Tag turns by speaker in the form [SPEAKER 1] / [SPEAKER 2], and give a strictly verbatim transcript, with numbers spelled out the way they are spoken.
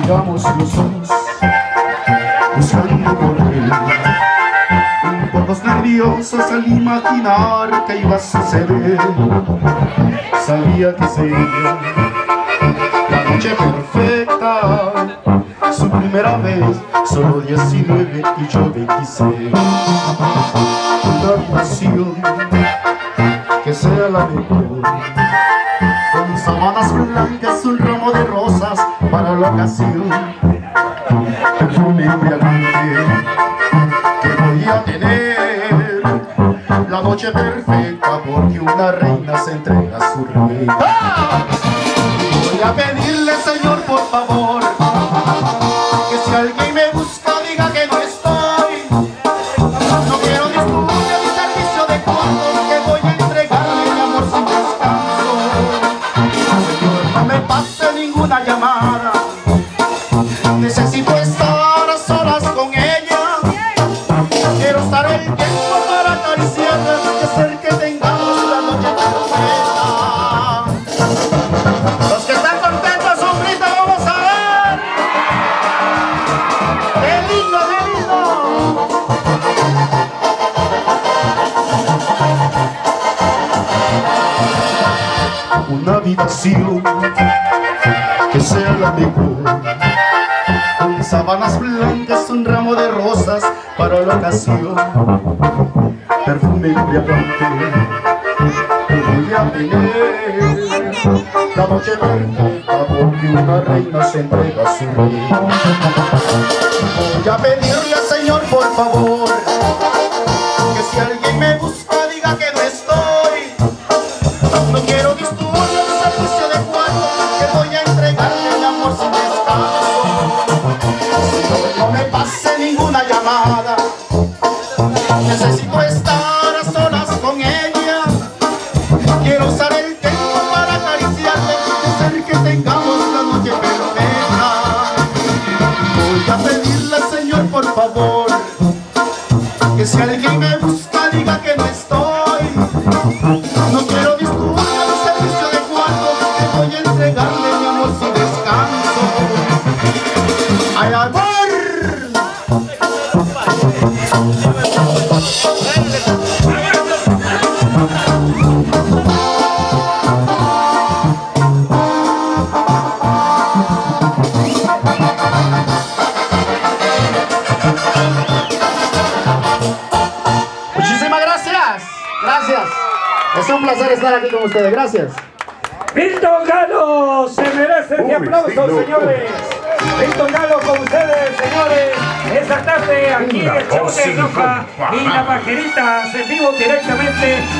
[SPEAKER 1] miramos los dos, buscando por él. Un poco nerviosos al imaginar que iba a suceder. Sabía que sería la noche perfecta, su primera vez, solo diecinueve y yo veintiséis. Una habitación que sea la mejor, con sábanas blancas, un ramo de rosas para la ocasión, perfume embriagante que voy a tener, la noche perfecta porque una reina se entrega a su rey. ¡Ah! Voy a pedirle, Señor, por favor, que si alguien me busca diga que no estoy. No quiero discutir mi servicio de cuarto, que voy a entregarle mi amor sin descanso. Señor, no me pase ninguna llamada, necesito estar a solas con ella. Quiero estar el tiempo para acariciarla y hacer que tengamos la noche perfecta. Los que están contentos, un grito, vamos a ver. ¡Qué lindo, qué lindo! Una habitación que sea la mejor, con sábanas blancas, un ramo de rosas para la ocasión, perfume embriagante que voy a tener, la noche perfecta porque una reina se entrega a su rey. Voy a pedirle al Señor, por favor, que si alguien me busca diga que no estoy. No quiero disturbios de servicio de cuarto, que voy a entregarle mi amor sin descanso. No me pase ninguna llamada, necesito estar a solas con ella. Quiero usar el tiempo para acariciarle y hacer que tengamos la noche perfecta. Voy a pedirle al Señor, por favor, que si alguien me busca diga que no estoy. No quiero disturbios de servicio de cuarto, que voy a entregarle mi amor sin descanso. ¡Ay, amor! Muchísimas gracias. Gracias. Es un placer estar aquí con ustedes. Gracias.
[SPEAKER 2] Milton Galo se merece este aplauso, señores. Milton Galo con ustedes, señores. Esta tarde aquí en el show de Roja y la Vaqueritas en vivo directamente.